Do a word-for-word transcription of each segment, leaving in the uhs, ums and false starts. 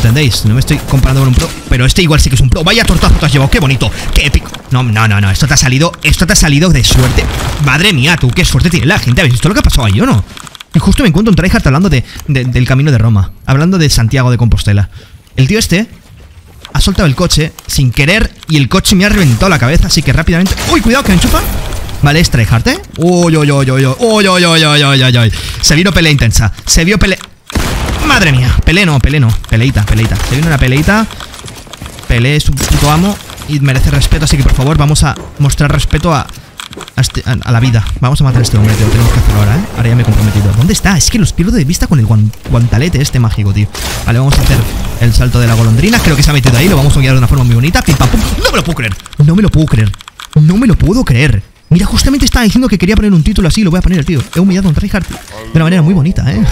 entendéis. No me estoy comparando con un pro, pero este igual sí que es un pro. Vaya tortazo te has llevado, qué bonito, qué épico. No, no, no, no, esto te ha salido, esto te ha salido de suerte. Madre mía, tú, qué suerte tiene la gente. ¿Habéis visto lo que ha pasado ahí o no? Y justo me encuentro un tryhard hablando de, de, del camino de Roma, hablando de Santiago de Compostela. El tío este ha soltado el coche sin querer y el coche me ha reventado la cabeza, así que rápidamente... ¡Uy, cuidado, que me enchufa! Vale, es tryhard, ¿eh? ¡Uy, uy, uy, uy, uy! ¡Uy, uy, uy, uy, uy, uy! Se vino pelea intensa, se vio pelea... ¡Madre mía! Pelea no, pelea no, peleita, peleita. Se vino una peleita. Pelea es un puto amo y merece respeto, así que por favor vamos a mostrar respeto a... A, este, a, a la vida. Vamos a matar a este hombre, tío. Lo tenemos que hacer ahora, ¿eh? Ahora ya me he comprometido. ¿Dónde está? Es que los pierdo de vista con el guan, guantalete este mágico, tío. Vale, vamos a hacer el salto de la golondrina. Creo que se ha metido ahí. Lo vamos a guiar de una forma muy bonita. Pim, pam, pum. No me lo puedo creer. No me lo puedo creer. No me lo puedo creer. Mira, justamente estaba diciendo que quería poner un título así. Lo voy a poner, tío. He humillado a un tryhard de una manera muy bonita, ¿eh?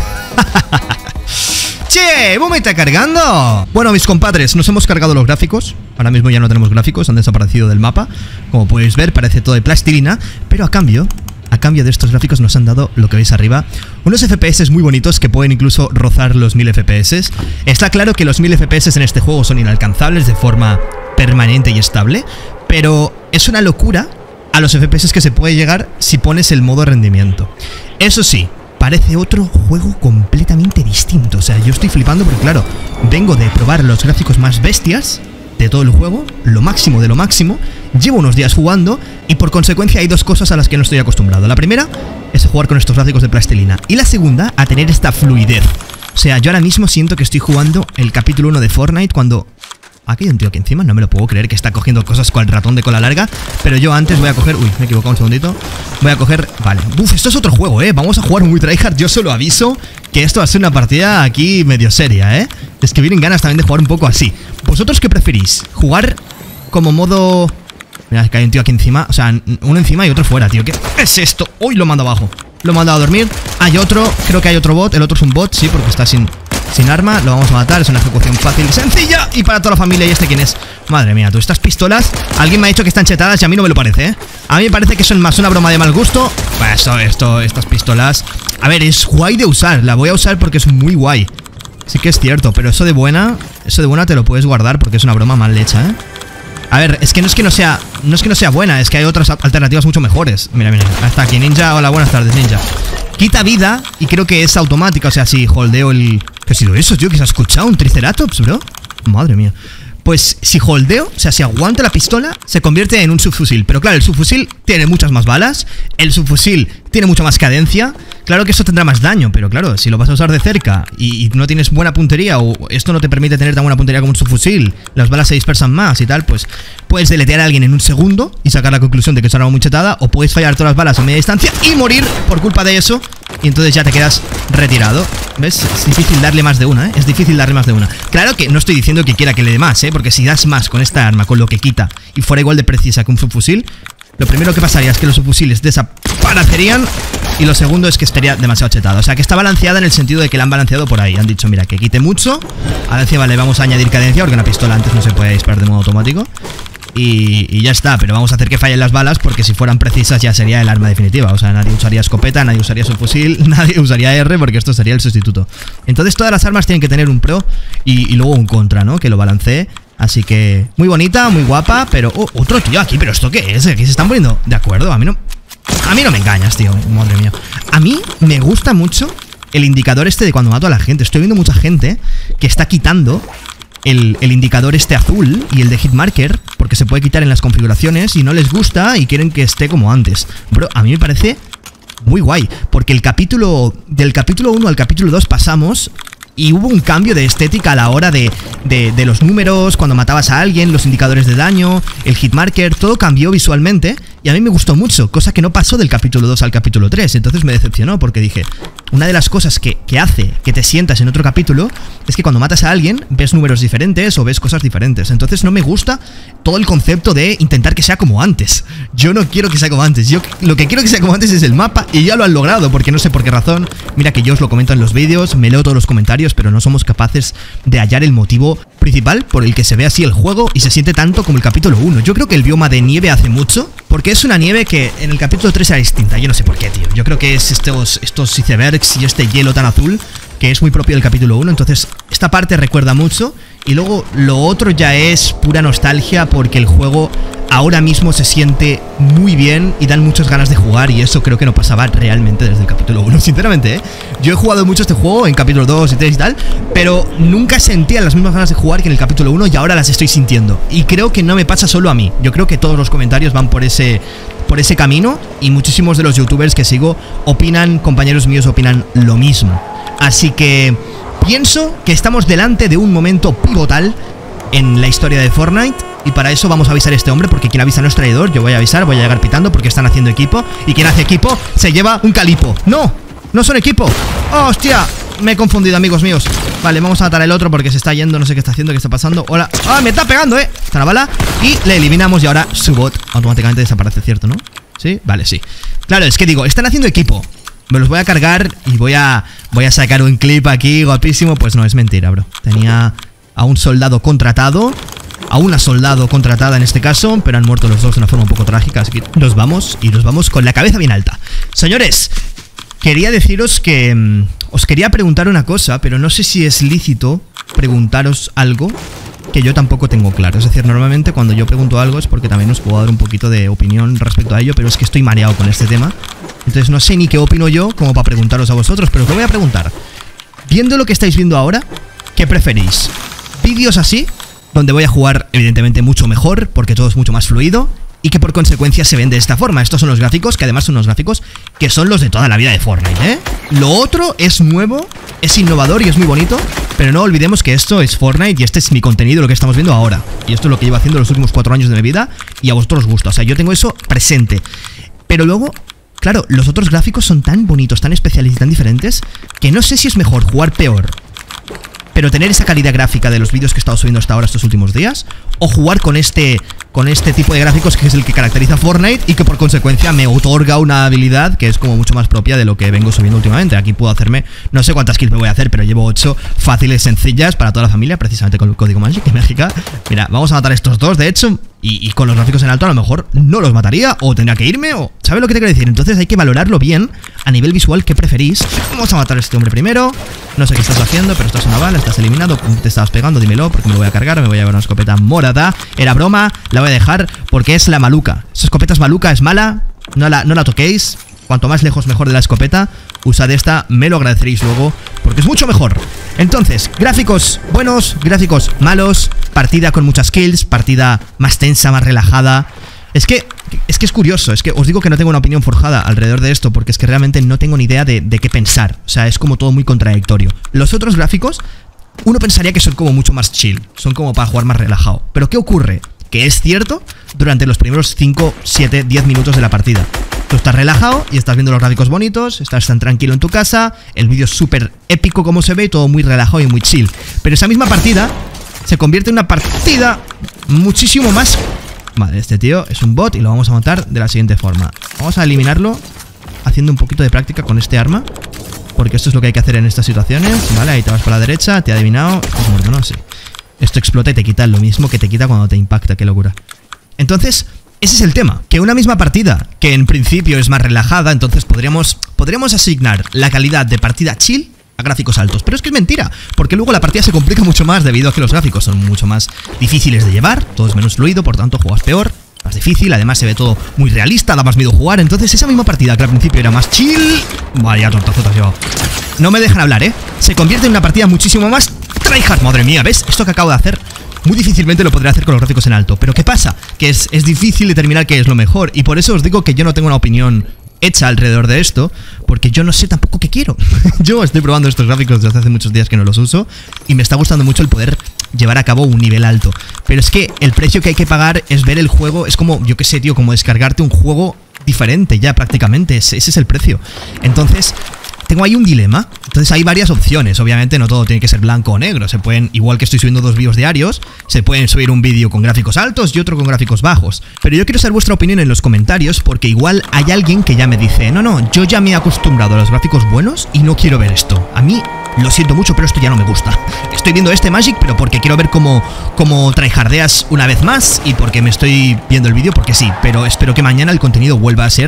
¡Che! ¡Boom, me está cargando! Bueno, mis compadres, nos hemos cargado los gráficos. Ahora mismo ya no tenemos gráficos, han desaparecido del mapa. Como podéis ver, parece todo de plastilina. Pero a cambio, a cambio de estos gráficos nos han dado lo que veis arriba. Unos F P S muy bonitos que pueden incluso rozar los mil F P S. Está claro que los mil F P S en este juego son inalcanzables de forma permanente y estable. Pero es una locura a los F P S que se puede llegar si pones el modo rendimiento. Eso sí, parece otro juego completamente distinto. O sea, yo estoy flipando porque, claro, vengo de probar los gráficos más bestias de todo el juego, lo máximo de lo máximo. Llevo unos días jugando y por consecuencia hay dos cosas a las que no estoy acostumbrado. La primera es jugar con estos gráficos de plastilina y la segunda a tener esta fluidez. O sea, yo ahora mismo siento que estoy jugando el capítulo uno de Fortnite cuando... Aquí hay un tío aquí encima, no me lo puedo creer que está cogiendo cosas con el ratón de cola larga. Pero yo antes voy a coger... Uy, me he equivocado un segundito. Voy a coger... Vale, uf, esto es otro juego, eh. Vamos a jugar muy tryhard, yo solo aviso que esto va a ser una partida aquí medio seria, eh. Es que vienen ganas también de jugar un poco así. ¿Vosotros qué preferís? ¿Jugar como modo...? Mira, que hay un tío aquí encima. O sea, uno encima y otro fuera, tío. ¿Qué es esto? Uy, lo mando abajo. Lo he mandado a dormir. Hay otro, creo que hay otro bot. El otro es un bot, sí, porque está sin... Sin arma, lo vamos a matar, es una ejecución fácil, sencilla y para toda la familia. ¿Y este quién es? Madre mía, tú, estas pistolas, alguien me ha dicho que están chetadas y a mí no me lo parece, ¿eh? A mí me parece que son más una broma de mal gusto. Bah, esto, esto, estas pistolas... A ver, es guay de usar, la voy a usar porque es muy guay. Sí que es cierto, pero eso de buena, eso de buena te lo puedes guardar porque es una broma mal hecha, ¿eh? A ver, es que no es que no sea, no es que no sea buena, es que hay otras alternativas mucho mejores. Mira, mira, hasta aquí, Ninja, hola, buenas tardes, Ninja. Quita vida y creo que es automática, o sea, si holdeo el... ¿Qué ha sido eso, tío? ¿Que se ha escuchado? ¿Un Triceratops, bro? Madre mía. Pues si holdeo, o sea, si aguanta la pistola, se convierte en un subfusil. Pero claro, el subfusil tiene muchas más balas, el subfusil tiene mucha más cadencia. Claro que esto tendrá más daño, pero claro, si lo vas a usar de cerca y, y no tienes buena puntería, o esto no te permite tener tan buena puntería como un subfusil, las balas se dispersan más y tal, pues puedes deletear a alguien en un segundo y sacar la conclusión de que es una arma muy chetada, o puedes fallar todas las balas a media distancia y morir por culpa de eso, y entonces ya te quedas retirado. ¿Ves? Es difícil darle más de una, ¿eh? Es difícil darle más de una. Claro que no estoy diciendo que quiera que le dé más, ¿eh? Porque si das más con esta arma, con lo que quita, y fuera igual de precisa que un subfusil, lo primero que pasaría es que los subfusiles desaparecerían, y lo segundo es que estaría demasiado chetada. O sea, que está balanceada en el sentido de que la han balanceado por ahí. Han dicho, mira, que quite mucho. Ahora encima le vamos a añadir cadencia, porque una pistola antes no se puede disparar de modo automático. Y, y ya está, pero vamos a hacer que fallen las balas, porque si fueran precisas ya sería el arma definitiva. O sea, nadie usaría escopeta, nadie usaría subfusil, nadie usaría R, porque esto sería el sustituto. Entonces todas las armas tienen que tener un pro y, y luego un contra, ¿no? Que lo balancee. Así que muy bonita, muy guapa, pero... Oh, otro tío aquí, ¿pero esto qué es? Aquí se están poniendo de acuerdo, a mí no... A mí no me engañas, tío, madre mía. A mí me gusta mucho el indicador este de cuando mato a la gente. Estoy viendo mucha gente que está quitando el, el indicador este azul y el de hitmarker, porque se puede quitar en las configuraciones y no les gusta y quieren que esté como antes. Bro, a mí me parece muy guay, porque el capítulo... Del capítulo uno al capítulo dos pasamos... Y hubo un cambio de estética a la hora de, de, de los números, cuando matabas a alguien, los indicadores de daño, el hitmarker, todo cambió visualmente. Y a mí me gustó mucho, cosa que no pasó del capítulo dos al capítulo tres. Entonces me decepcionó porque dije, una de las cosas que, que hace que te sientas en otro capítulo es que cuando matas a alguien ves números diferentes o ves cosas diferentes. Entonces no me gusta todo el concepto de intentar que sea como antes. Yo no quiero que sea como antes. Yo lo que quiero que sea como antes es el mapa, y ya lo han logrado, porque no sé por qué razón. Mira que yo os lo comento en los vídeos, me leo todos los comentarios, pero no somos capaces de hallar el motivo principal por el que se ve así el juego y se siente tanto como el capítulo uno. Yo creo que el bioma de nieve hace mucho, porque es una nieve que en el capítulo tres era distinta. Yo no sé por qué, tío. Yo creo que es estos, estos icebergs y este hielo tan azul que es muy propio del capítulo uno. Entonces esta parte recuerda mucho. Y luego lo otro ya es pura nostalgia, porque el juego ahora mismo se siente muy bien y dan muchas ganas de jugar, y eso creo que no pasaba realmente desde el capítulo uno, sinceramente, ¿eh? Yo he jugado mucho este juego en capítulo dos y tres y tal, pero nunca sentía las mismas ganas de jugar que en el capítulo uno, y ahora las estoy sintiendo. Y creo que no me pasa solo a mí, yo creo que todos los comentarios van por ese, por ese camino, y muchísimos de los youtubers que sigo opinan, compañeros míos opinan lo mismo. Así que pienso que estamos delante de un momento pivotal en la historia de Fortnite, y para eso vamos a avisar a este hombre, porque quien avisa no es traidor. Yo voy a avisar, voy a llegar pitando porque están haciendo equipo, y quien hace equipo se lleva un calipo. ¡No! ¡No son equipo! ¡Oh, hostia! Me he confundido, amigos míos. Vale, vamos a matar al otro porque se está yendo, no sé qué está haciendo, qué está pasando. Hola. ¡Ah, me está pegando, eh! Está la bala y le eliminamos, y ahora su bot automáticamente desaparece, ¿cierto, no? ¿Sí? Vale, sí. Claro, es que digo, están haciendo equipo. Me los voy a cargar y voy a voy a sacar un clip aquí guapísimo. Pues no, es mentira, bro. Tenía a un soldado contratado, a una soldado contratada en este caso, pero han muerto los dos de una forma un poco trágica. Así que nos vamos, y nos vamos con la cabeza bien alta. Señores, quería deciros que mmm, os quería preguntar una cosa, pero no sé si es lícito preguntaros algo que yo tampoco tengo claro. Es decir, normalmente cuando yo pregunto algo es porque también os puedo dar un poquito de opinión respecto a ello, pero es que estoy mareado con este tema. Entonces no sé ni qué opino yo como para preguntaros a vosotros, pero os lo voy a preguntar. Viendo lo que estáis viendo ahora, ¿qué preferís? ¿Vídeos así, donde voy a jugar evidentemente mucho mejor, porque todo es mucho más fluido, y que por consecuencia se ven de esta forma? Estos son los gráficos, que además son unos gráficos que son los de toda la vida de Fortnite, ¿eh? Lo otro es nuevo, es innovador y es muy bonito, pero no olvidemos que esto es Fortnite y este es mi contenido, lo que estamos viendo ahora. Y esto es lo que llevo haciendo los últimos cuatro años de mi vida, y a vosotros os gusta. O sea, yo tengo eso presente. Pero luego, claro, los otros gráficos son tan bonitos, tan especiales y tan diferentes, que no sé si es mejor jugar peor, pero tener esa calidad gráfica de los vídeos que he estado subiendo hasta ahora estos últimos días, o jugar con este con este tipo de gráficos que es el que caracteriza a Fortnite y que por consecuencia me otorga una habilidad que es como mucho más propia de lo que vengo subiendo últimamente. Aquí puedo hacerme, no sé cuántas kills me voy a hacer, pero llevo ocho fáciles, sencillas para toda la familia, precisamente con el código Magic en México. Mira, vamos a matar a estos dos, de hecho, y, y con los gráficos en alto a lo mejor no los mataría, o tendría que irme, o... ¿sabes lo que te quiero decir? Entonces hay que valorarlo bien a nivel visual, ¿qué preferís? Vamos a matar a este hombre primero. No sé qué estás haciendo, pero estás una bala, estás eliminado. Te estabas pegando, dímelo, porque me lo voy a cargar. Me voy a llevar una escopeta morada. Era broma, la voy a dejar porque es la maluca. Esa escopeta es maluca, es mala. No la, no la toquéis. Cuanto más lejos mejor de la escopeta. Usad esta, me lo agradeceréis luego, porque es mucho mejor. Entonces, gráficos buenos, gráficos malos, partida con muchas kills, partida más tensa, más relajada. Es que, es que es curioso, es que os digo que no tengo una opinión forjada alrededor de esto, porque es que realmente no tengo ni idea de, de qué pensar. O sea, es como todo muy contradictorio. Los otros gráficos, uno pensaría que son como mucho más chill, son como para jugar más relajado. Pero ¿qué ocurre? Que es cierto durante los primeros cinco, siete, diez minutos de la partida. Tú estás relajado y estás viendo los gráficos bonitos, estás tan tranquilo en tu casa, el vídeo es súper épico como se ve, todo muy relajado y muy chill. Pero esa misma partida se convierte en una partida muchísimo más... Vale, este tío es un bot y lo vamos a matar de la siguiente forma. Vamos a eliminarlo haciendo un poquito de práctica con este arma, porque esto es lo que hay que hacer en estas situaciones. Vale, ahí te vas para la derecha, te ha adivinado. Es muerto, ¿no? Sí. Esto explota y te quita lo mismo que te quita cuando te impacta, qué locura. Entonces, ese es el tema, que una misma partida, que en principio es más relajada, entonces podríamos, podríamos asignar la calidad de partida chill a gráficos altos. Pero es que es mentira, porque luego la partida se complica mucho más debido a que los gráficos son mucho más difíciles de llevar, todo es menos fluido, por tanto juegas peor, más difícil, además se ve todo muy realista, da más miedo jugar. Entonces esa misma partida que al principio era más chill... Vaya tortazo te has llevado. No me dejan hablar, ¿eh? Se convierte en una partida muchísimo más tryhard. Madre mía, ¿ves? Esto que acabo de hacer muy difícilmente lo podré hacer con los gráficos en alto. Pero ¿qué pasa? Que es, es difícil determinar qué es lo mejor, y por eso os digo que yo no tengo una opinión hecha alrededor de esto, porque yo no sé tampoco qué quiero. Yo estoy probando estos gráficos desde hace muchos días que no los uso, y me está gustando mucho el poder llevar a cabo un nivel alto. Pero es que el precio que hay que pagar es ver el juego, es como, yo qué sé, tío, como descargarte un juego diferente ya prácticamente, ese, ese es el precio. Entonces, tengo ahí un dilema. Entonces hay varias opciones, obviamente no todo tiene que ser blanco o negro. Se pueden, igual que estoy subiendo dos vídeos diarios, se pueden subir un vídeo con gráficos altos y otro con gráficos bajos. Pero yo quiero saber vuestra opinión en los comentarios, porque igual hay alguien que ya me dice: no, no, yo ya me he acostumbrado a los gráficos buenos y no quiero ver esto. A mí, lo siento mucho, pero esto ya no me gusta. Estoy viendo este Magic, pero porque quiero ver cómo, cómo tryhardeas una vez más, y porque me estoy viendo el vídeo porque sí. Pero espero que mañana el contenido vuelva a ser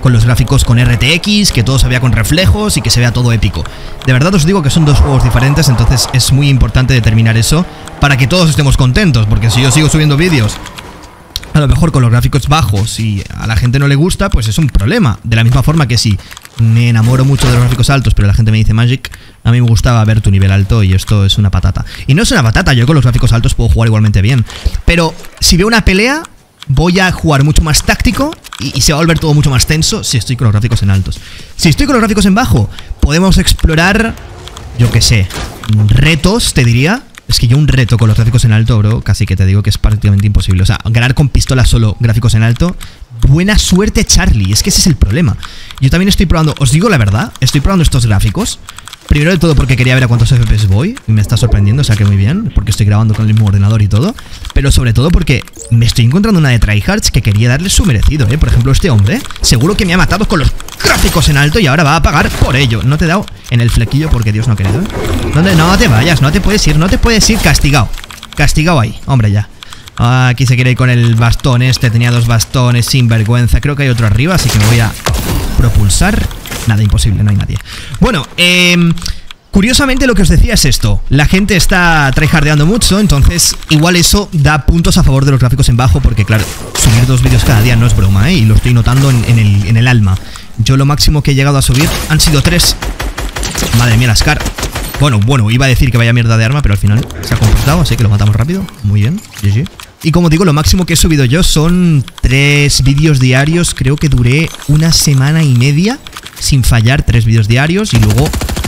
con los gráficos con R T X, que todo se vea con reflejos y que se vea todo épico. De verdad os digo que son dos juegos diferentes, entonces es muy importante determinar eso para que todos estemos contentos, porque si yo sigo subiendo vídeos a lo mejor con los gráficos bajos y a la gente no le gusta, pues es un problema. De la misma forma que si me enamoro mucho de los gráficos altos, pero la gente me dice Magic, a mí me gustaba ver tu nivel alto y esto es una patata. Y no es una patata, yo con los gráficos altos puedo jugar igualmente bien. Pero si veo una pelea, voy a jugar mucho más táctico y, y se va a volver todo mucho más tenso si estoy con los gráficos en altos. Si estoy con los gráficos en bajo, podemos explorar, yo qué sé, retos, te diría. Es que yo un reto con los gráficos en alto, bro, casi que te digo que es prácticamente imposible. O sea, ganar con pistola solo gráficos en alto, buena suerte, Charlie. Es que ese es el problema. Yo también estoy probando, os digo la verdad, estoy probando estos gráficos. Primero de todo porque quería ver a cuántos F P S voy y me está sorprendiendo, o sea que muy bien, porque estoy grabando con el mismo ordenador y todo. Pero sobre todo porque me estoy encontrando una de tryhards que quería darle su merecido, ¿eh? Por ejemplo, este hombre seguro que me ha matado con los gráficos en alto y ahora va a pagar por ello. No te he dado en el flequillo porque Dios no ha querido, ¿eh? ¿Dónde? No te vayas, no te puedes ir, no te puedes ir, castigado. Castigado ahí, hombre ya. Ah, aquí se quiere ir con el bastón este, tenía dos bastones, sin vergüenza. Creo que hay otro arriba, así que me voy a propulsar. Nada, imposible, no hay nadie. Bueno, eh... curiosamente lo que os decía es esto. La gente está tryhardeando mucho, entonces igual eso da puntos a favor de los gráficos en bajo, porque claro, subir dos vídeos cada día no es broma, ¿eh? Y lo estoy notando en, en, el, en el alma. Yo lo máximo que he llegado a subir han sido tres. Madre mía, las caras. Bueno, bueno, iba a decir que vaya mierda de arma, pero al final se ha comportado, así que lo matamos rápido. Muy bien, G G. Y como digo, lo máximo que he subido yo son tres vídeos diarios. Creo que duré una semana y media sin fallar, tres vídeos diarios. Y luego...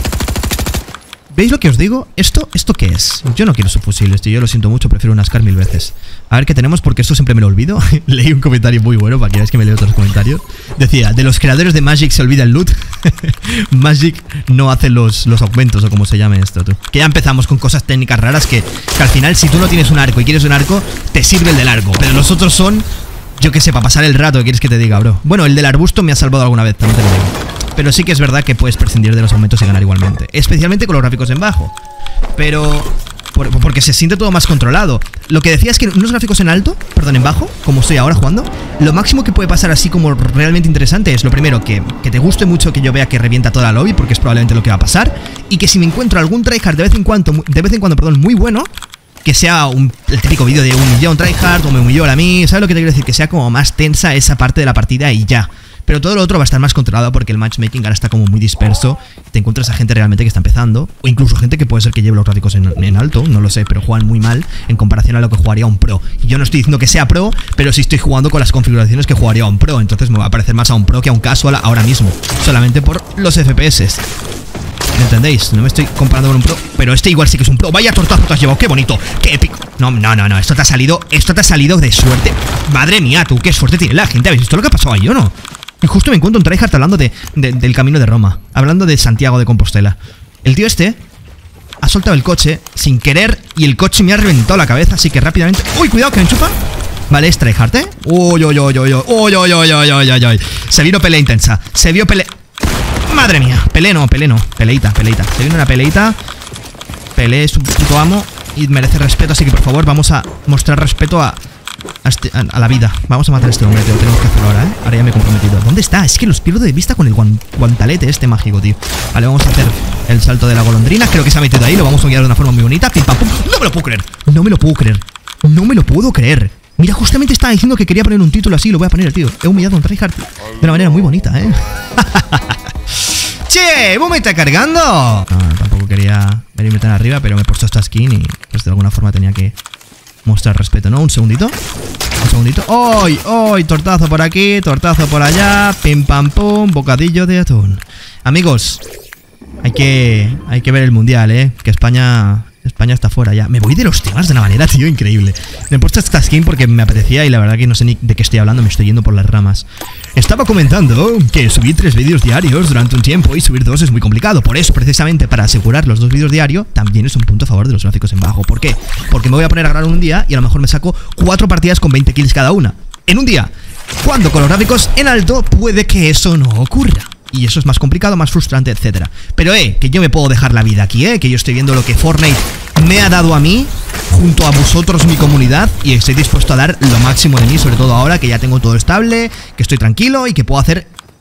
¿veis lo que os digo? ¿Esto esto qué es? Yo no quiero subfusiles, tío, yo lo siento mucho, prefiero una SCAR mil veces. A ver qué tenemos, porque esto siempre me lo olvido. Leí un comentario muy bueno, para que veáis que me leo otros comentarios. Decía, de los creadores de Magic se olvida el loot. Magic no hace los, los aumentos, o como se llame esto, tú. Que ya empezamos con cosas técnicas raras que, que al final, si tú no tienes un arco y quieres un arco, te sirve el del arco. Pero los otros son, yo qué sé, para pasar el rato, ¿qué quieres que te diga, bro? Bueno, el del arbusto me ha salvado alguna vez, también te lo digo. Pero sí que es verdad que puedes prescindir de los aumentos y ganar igualmente. Especialmente con los gráficos en bajo. Pero... Por, porque se siente todo más controlado. Lo que decía es que unos gráficos en alto, perdón, en bajo, como estoy ahora jugando, lo máximo que puede pasar así como realmente interesante es, lo primero, que, que te guste mucho que yo vea que revienta toda la lobby, porque es probablemente lo que va a pasar. Y que si me encuentro algún tryhard de vez en cuando, de vez en cuando, perdón, muy bueno, que sea un, el típico vídeo de humilló a un tryhard o me humilló a mí, ¿sabes lo que te quiero decir? Que sea como más tensa esa parte de la partida y ya. Pero todo lo otro va a estar más controlado porque el matchmaking ahora está como muy disperso. Te encuentras a gente realmente que está empezando, o incluso gente que puede ser que lleve los gráficos en, en alto, no lo sé, pero juegan muy mal en comparación a lo que jugaría un pro. Y yo no estoy diciendo que sea pro, pero sí estoy jugando con las configuraciones que jugaría un pro. Entonces me va a parecer más a un pro que a un casual ahora mismo, solamente por los F P S. ¿Me entendéis? No me estoy comparando con un pro, pero este igual sí que es un pro. Vaya tortazo te has llevado, qué bonito, qué épico. No, no, no, no, esto te ha salido, esto te ha salido de suerte. Madre mía, tú, qué suerte tiene la gente. ¿Habéis visto lo que ha pasado ahí o no? Y justo me encuentro un tryhard hablando de, de, del camino de Roma, hablando de Santiago de Compostela. El tío este ha soltado el coche sin querer y el coche me ha reventado la cabeza, así que rápidamente... ¡Uy, cuidado, que me enchufa! Vale, es tryhard, ¿eh? ¡Uy, uy, uy, uy, uy! ¡Uy, uy, uy, uy, uy, uy, uy! Se vino pelea intensa, se vio pelea... ¡Madre mía! Pelea no, pelea no, peleita, peleita. Se vino una peleita. Pelea es un puto amo y merece respeto, así que por favor vamos a mostrar respeto a... A, este, a, a la vida. Vamos a matar a este hombre, tío. Tenemos que hacerlo ahora, ¿eh? Ahora ya me he comprometido. ¿Dónde está? Es que los pierdo de vista con el guan, guantalete este mágico, tío. Vale, vamos a hacer el salto de la golondrina. Creo que se ha metido ahí. Lo vamos a guiar de una forma muy bonita. Pim, pam, pum. ¡No me lo puedo creer! No me lo puedo creer. No me lo puedo creer. Mira, justamente estaba diciendo que quería poner un título así. Lo voy a poner, tío. He humillado a un tryhard de una manera muy bonita, ¿eh? ¡Che! ¿Vos me está cargando? No, tampoco quería venirme tan arriba, pero me he puesto esta skin y pues de alguna forma tenía que mostrar respeto, ¿no? Un segundito. Un segundito. ¡Ay! ¡Ay! Tortazo por aquí, tortazo por allá. Pim pam pum. Bocadillo de atún. Amigos, hay que. Hay que ver el mundial, ¿eh? Que España. España está fuera ya. Me voy de los temas de una manera, tío, increíble. Me he puesto esta skin porque me apetecía y la verdad que no sé ni de qué estoy hablando, me estoy yendo por las ramas. Estaba comentando que subir tres vídeos diarios durante un tiempo y subir dos es muy complicado. Por eso, precisamente, para asegurar los dos vídeos diarios, también es un punto a favor de los gráficos en bajo. ¿Por qué? Porque me voy a poner a grabar un día y a lo mejor me saco cuatro partidas con veinte kills cada una. En un día. Cuando con los gráficos en alto puede que eso no ocurra. Y eso es más complicado, más frustrante, etcétera. Pero, eh, que yo me puedo dejar la vida aquí, eh. Que yo estoy viendo lo que Fortnite me ha dado a mí, junto a vosotros, mi comunidad. Y estoy dispuesto a dar lo máximo de mí, sobre todo ahora que ya tengo todo estable, que estoy tranquilo y que puedo hacer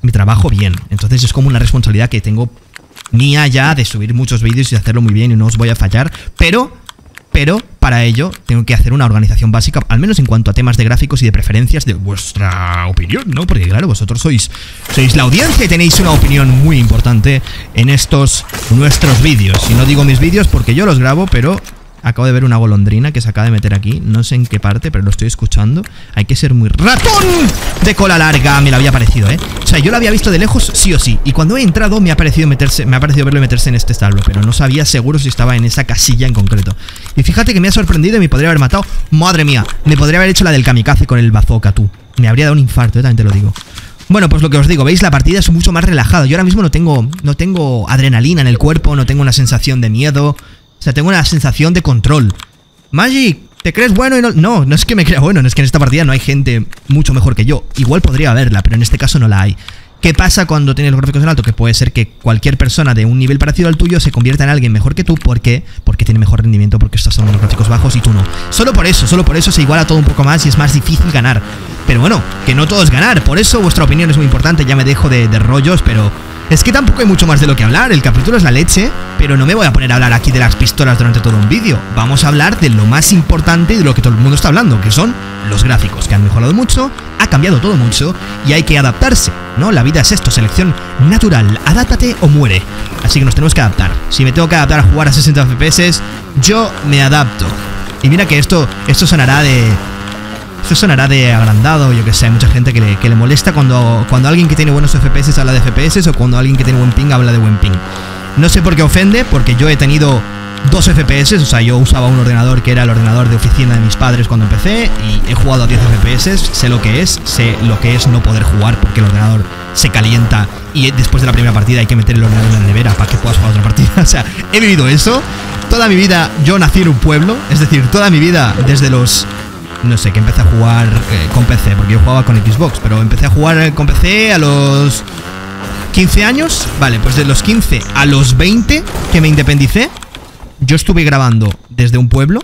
mi trabajo bien. Entonces es como una responsabilidad que tengo mía ya de subir muchos vídeos y hacerlo muy bien y no os voy a fallar. Pero, pero, para ello tengo que hacer una organización básica, al menos en cuanto a temas de gráficos y de preferencias de vuestra opinión, ¿no? Porque claro, vosotros sois, sois la audiencia y tenéis una opinión muy importante en estos nuestros vídeos. Y no digo mis vídeos porque yo los grabo, pero... acabo de ver una golondrina que se acaba de meter aquí. No sé en qué parte, pero lo estoy escuchando. Hay que ser muy ratón de cola larga. Me lo había parecido, ¿eh? O sea, yo lo había visto de lejos sí o sí. Y cuando he entrado me ha parecido meterse, me ha parecido verlo meterse en este establo, pero no sabía seguro si estaba en esa casilla en concreto. Y fíjate que me ha sorprendido y me podría haber matado. Madre mía, me podría haber hecho la del kamikaze con el bazooka, tú. Me habría dado un infarto, ¿eh? También te lo digo. Bueno, pues lo que os digo, veis, la partida es mucho más relajada. Yo ahora mismo no tengo, no tengo adrenalina en el cuerpo, no tengo una sensación de miedo. O sea, tengo una sensación de control. Magic, ¿te crees bueno y no...? No, no es que me crea bueno, no es que en esta partida no hay gente mucho mejor que yo. Igual podría haberla, pero en este caso no la hay. ¿Qué pasa cuando tienes los gráficos en alto? Que puede ser que cualquier persona de un nivel parecido al tuyo se convierta en alguien mejor que tú. ¿Por qué? Porque tiene mejor rendimiento, porque estás en los gráficos bajos y tú no. Solo por eso, solo por eso se iguala todo un poco más y es más difícil ganar. Pero bueno, que no todo es ganar. Por eso vuestra opinión es muy importante. Ya me dejo de, de rollos, pero... es que tampoco hay mucho más de lo que hablar. El capítulo es la leche, pero no me voy a poner a hablar aquí de las pistolas durante todo un vídeo. Vamos a hablar de lo más importante y de lo que todo el mundo está hablando, que son los gráficos, que han mejorado mucho, ha cambiado todo mucho y hay que adaptarse, ¿no? La vida es esto, selección natural, adáptate o muere. Así que nos tenemos que adaptar. Si me tengo que adaptar a jugar a sesenta F P S, yo me adapto. Y mira que esto, esto sonará de... Esto sonará de agrandado, yo que sé, hay mucha gente que le, que le molesta cuando, cuando alguien que tiene buenos F P S habla de F P S o cuando alguien que tiene buen ping habla de buen ping. No sé por qué ofende, porque yo he tenido dos F P S, o sea, yo usaba un ordenador que era el ordenador de oficina de mis padres cuando empecé y he jugado a diez F P S, sé lo que es, sé lo que es no poder jugar porque el ordenador se calienta y después de la primera partida hay que meter el ordenador en la nevera para que puedas jugar otra partida. O sea, he vivido eso. Toda mi vida yo nací en un pueblo, es decir, toda mi vida desde los... no sé, que empecé a jugar eh, con P C, porque yo jugaba con Xbox, pero empecé a jugar con P C a los quince años. Vale, pues de los quince a los veinte que me independicé, yo estuve grabando desde un pueblo.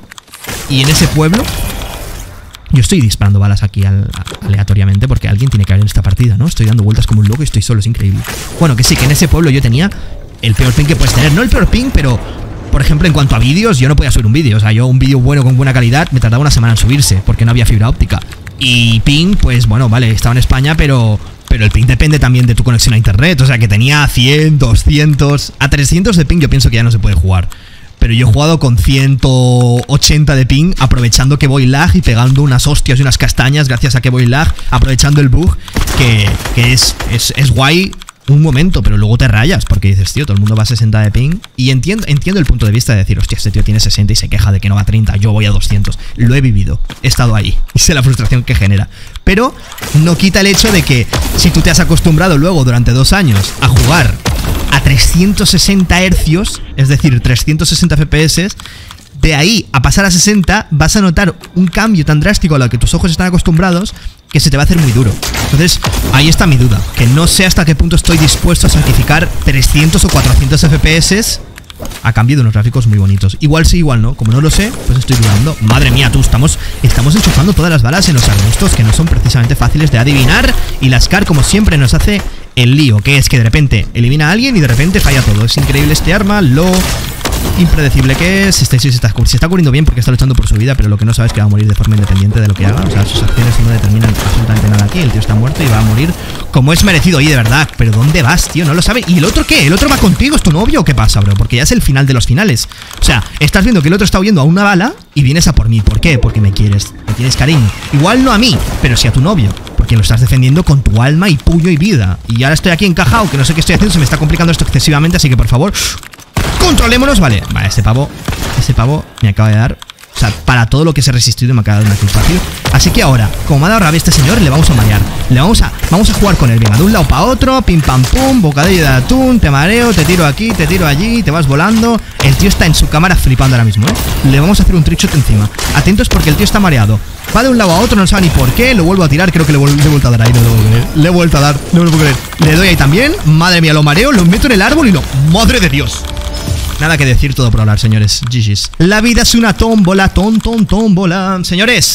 Y en ese pueblo yo estoy disparando balas aquí al, aleatoriamente, porque alguien tiene que haber en esta partida, ¿no? Estoy dando vueltas como un loco y estoy solo, es increíble. Bueno, que sí, que en ese pueblo yo tenía el peor ping que puedes tener. No el peor ping, pero... por ejemplo, en cuanto a vídeos, yo no podía subir un vídeo. O sea, yo un vídeo bueno con buena calidad me tardaba una semana en subirse, porque no había fibra óptica. Y ping, pues bueno, vale, estaba en España, pero... pero el ping depende también de tu conexión a internet. O sea, que tenía cien, doscientos... a trescientos de ping yo pienso que ya no se puede jugar. Pero yo he jugado con ciento ochenta de ping, aprovechando que voy lag y pegando unas hostias y unas castañas gracias a que voy lag, aprovechando el bug, que, que es, es, es guay un momento, pero luego te rayas porque dices, tío, todo el mundo va a sesenta de ping. Y entiendo, entiendo el punto de vista de decir, hostia, este tío tiene sesenta y se queja de que no va a treinta, yo voy a doscientos. Lo he vivido, he estado ahí y sé la frustración que genera. Pero no quita el hecho de que si tú te has acostumbrado luego durante dos años a jugar a trescientos sesenta hercios, es decir, trescientos sesenta F P S, de ahí a pasar a sesenta vas a notar un cambio tan drástico a lo que tus ojos están acostumbrados que se te va a hacer muy duro. Entonces, ahí está mi duda, que no sé hasta qué punto estoy dispuesto a sacrificar trescientos o cuatrocientos F P S a cambio de unos gráficos muy bonitos. Igual sí, igual no. Como no lo sé, pues estoy dudando. Madre mía, tú, estamos, estamos enchufando todas las balas en los arbustos que no son precisamente fáciles de adivinar. Y la Scar, como siempre, nos hace el lío, que es que de repente elimina a alguien y de repente falla todo. Es increíble este arma, lo impredecible que es. Este sí se está, se está cubriendo bien porque está luchando por su vida, pero lo que no sabe es que va a morir de forma independiente de lo que haga. O sea, sus acciones no determinan absolutamente nada aquí. El tío está muerto y va a morir como es merecido. Oye, de verdad, pero ¿dónde vas, tío? No lo sabe. ¿Y el otro qué? ¿El otro va contigo? ¿Es tu novio o qué pasa, bro? Porque ya es el final de los finales. O sea, estás viendo que el otro está huyendo a una bala y vienes a por mí. ¿Por qué? Porque me quieres, me tienes cariño. Igual no a mí, pero sí a tu novio, porque lo estás defendiendo con tu alma y puño y vida. Y ahora estoy aquí encajado, que no sé qué estoy haciendo. Se me está complicando esto excesivamente, así que por favor, controlémonos. Vale, vale, este pavo, este pavo me acaba de dar, o sea, para todo lo que se ha resistido me acaba de dar una kill fácil. Así que ahora, como me ha dado rabia este señor, le vamos a marear. Le vamos a, vamos a jugar con él. Venga, de un lado para otro, pim pam pum, bocadillo de atún, te mareo, te tiro aquí, te tiro allí, te vas volando. El tío está en su cámara flipando ahora mismo, ¿eh? Le vamos a hacer un trickshot encima. Atentos porque el tío está mareado. Va de un lado a otro, no sabe ni por qué. Lo vuelvo a tirar, creo que le, le he vuelto a dar ahí. No lo puedo creer. Le he vuelto a dar, no lo puedo creer. Le doy ahí también. Madre mía, lo mareo, lo meto en el árbol y lo... ¡Madre de Dios! Nada que decir, todo por hablar, señores. G G's. La vida es una tómbola, ton, ton, tómbola. Señores,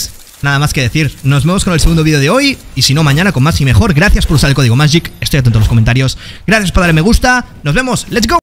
nada más que decir. Nos vemos con el segundo vídeo de hoy. Y si no, mañana con más y mejor. Gracias por usar el código Magic. Estoy atento a los comentarios. Gracias por darle me gusta. Nos vemos. ¡Let's go!